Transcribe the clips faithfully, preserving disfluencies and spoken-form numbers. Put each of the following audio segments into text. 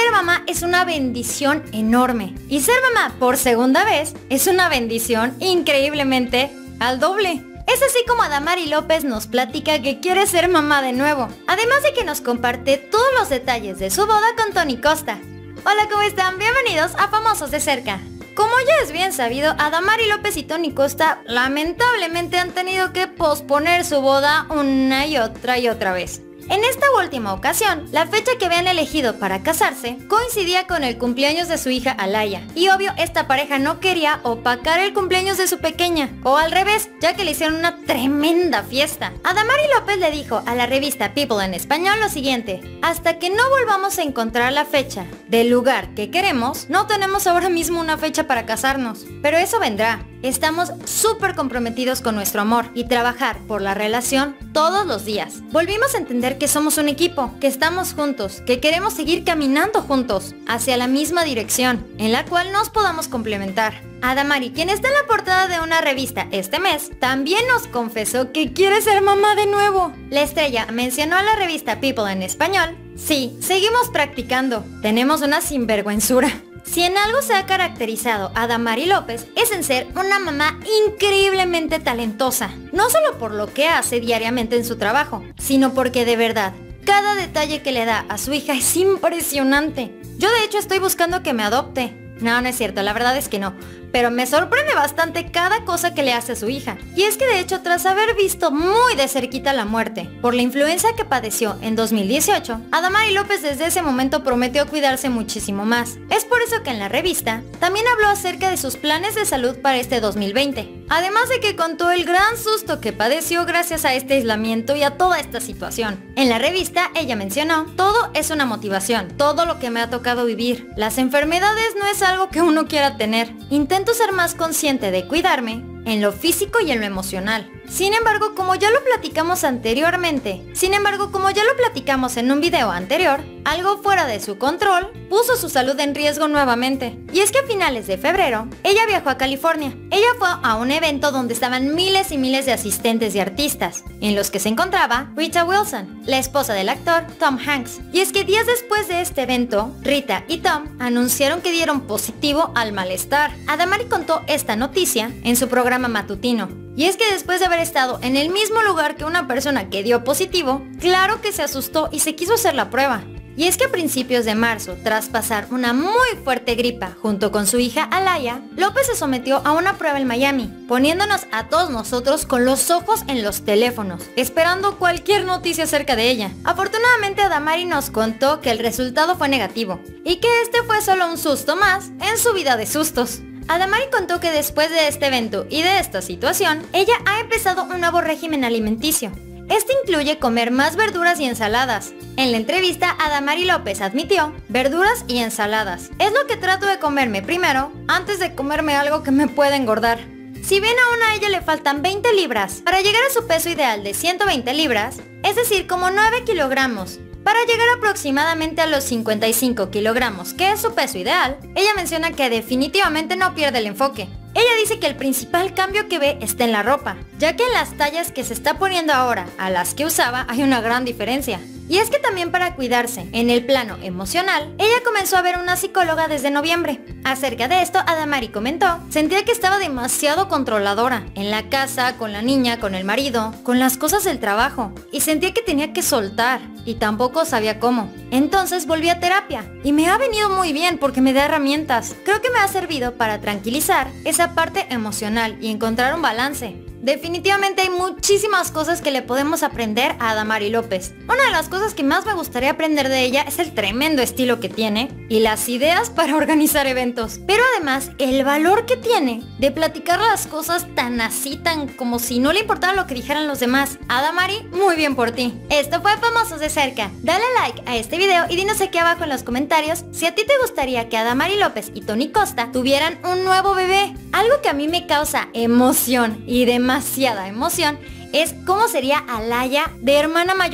Ser mamá es una bendición enorme. Y ser mamá por segunda vez es una bendición increíblemente al doble. Es así como Adamari López nos platica que quiere ser mamá de nuevo. Además de que nos comparte todos los detalles de su boda con Tony Costa. Hola, ¿cómo están? Bienvenidos a Famosos de Cerca. Como ya es bien sabido, Adamari López y Tony Costa lamentablemente han tenido que posponer su boda una y otra y otra vez. En esta última ocasión, la fecha que habían elegido para casarse coincidía con el cumpleaños de su hija Alaya. Y obvio, esta pareja no quería opacar el cumpleaños de su pequeña, o al revés, ya que le hicieron una tremenda fiesta. Adamari López le dijo a la revista People en español lo siguiente: hasta que no volvamos a encontrar la fecha del lugar que queremos, no tenemos ahora mismo una fecha para casarnos. Pero eso vendrá. Estamos súper comprometidos con nuestro amor y trabajar por la relación todos los días. Volvimos a entender que somos un equipo, que estamos juntos, que queremos seguir caminando juntos hacia la misma dirección, en la cual nos podamos complementar. Adamari, quien está en la portada de una revista este mes, también nos confesó que quiere ser mamá de nuevo. La estrella mencionó a la revista People en español: sí, seguimos practicando, tenemos una sinvergüenzura. Si en algo se ha caracterizado a Adamari López es en ser una mamá increíblemente talentosa. No solo por lo que hace diariamente en su trabajo, sino porque de verdad, cada detalle que le da a su hija es impresionante. Yo de hecho estoy buscando que me adopte. No, no es cierto, la verdad es que no. Pero me sorprende bastante cada cosa que le hace a su hija. Y es que de hecho, tras haber visto muy de cerquita la muerte por la influenza que padeció en dos mil dieciocho, Adamari López desde ese momento prometió cuidarse muchísimo más. Es por eso que en la revista también habló acerca de sus planes de salud para este dos mil veinte. Además de que contó el gran susto que padeció gracias a este aislamiento y a toda esta situación. En la revista ella mencionó: todo es una motivación, todo lo que me ha tocado vivir. Las enfermedades no es algo que uno quiera tener. Intento ser más consciente de cuidarme en lo físico y en lo emocional. Sin embargo, como ya lo platicamos anteriormente, sin embargo, como ya lo platicamos en un video anterior, algo fuera de su control puso su salud en riesgo nuevamente. Y es que a finales de febrero, ella viajó a California. Ella fue a un evento donde estaban miles y miles de asistentes y artistas, en los que se encontraba Rita Wilson, la esposa del actor Tom Hanks. Y es que días después de este evento, Rita y Tom anunciaron que dieron positivo al malestar. Adamari contó esta noticia en su programa matutino. Y es que después de haber estado en el mismo lugar que una persona que dio positivo, claro que se asustó y se quiso hacer la prueba. Y es que a principios de marzo, tras pasar una muy fuerte gripa junto con su hija Alaya, López se sometió a una prueba en Miami, poniéndonos a todos nosotros con los ojos en los teléfonos, esperando cualquier noticia acerca de ella. Afortunadamente Adamari nos contó que el resultado fue negativo, y que este fue solo un susto más en su vida de sustos. Adamari contó que después de este evento y de esta situación, ella ha empezado un nuevo régimen alimenticio. Este incluye comer más verduras y ensaladas. En la entrevista, Adamari López admitió: verduras y ensaladas. Es lo que trato de comerme primero, antes de comerme algo que me pueda engordar. Si bien aún a ella le faltan veinte libras para llegar a su peso ideal de ciento veinte libras, es decir, como nueve kilogramos, para llegar aproximadamente a los cincuenta y cinco kilogramos, que es su peso ideal, ella menciona que definitivamente no pierde el enfoque. Ella dice que el principal cambio que ve está en la ropa, ya que en las tallas que se está poniendo ahora a las que usaba hay una gran diferencia. Y es que también para cuidarse en el plano emocional, ella comenzó a ver una psicóloga desde noviembre. Acerca de esto, Adamari comentó: sentía que estaba demasiado controladora, en la casa, con la niña, con el marido, con las cosas del trabajo, y sentía que tenía que soltar, y tampoco sabía cómo. Entonces volví a terapia, y me ha venido muy bien porque me da herramientas. Creo que me ha servido para tranquilizar esa parte emocional y encontrar un balance. Definitivamente hay muchísimas cosas que le podemos aprender a Adamari López. Una de las cosas que más me gustaría aprender de ella es el tremendo estilo que tiene y las ideas para organizar eventos. Pero además, el valor que tiene de platicar las cosas tan así, tan como si no le importara lo que dijeran los demás. Adamari, muy bien por ti. Esto fue Famosos de Cerca. Dale like a este video y dinos aquí abajo en los comentarios si a ti te gustaría que Adamari López y Tony Costa tuvieran un nuevo bebé. Algo que a mí me causa emoción y demasiada emoción es cómo sería Alaya de hermana mayor.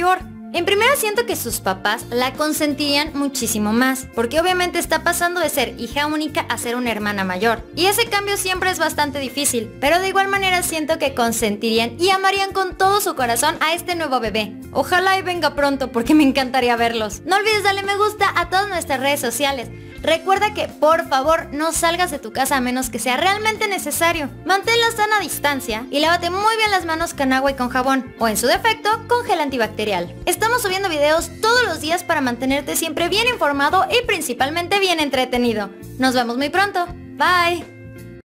En primera siento que sus papás la consentirían muchísimo más, porque obviamente está pasando de ser hija única a ser una hermana mayor. Y ese cambio siempre es bastante difícil, pero de igual manera siento que consentirían y amarían con todo su corazón a este nuevo bebé. Ojalá y venga pronto porque me encantaría verlos. No olvides darle me gusta a todas nuestras redes sociales. Recuerda que por favor no salgas de tu casa a menos que sea realmente necesario. Mantén la sana distancia y lávate muy bien las manos con agua y con jabón, o en su defecto con gel antibacterial. Estamos subiendo videos todos los días para mantenerte siempre bien informado y principalmente bien entretenido. Nos vemos muy pronto. Bye.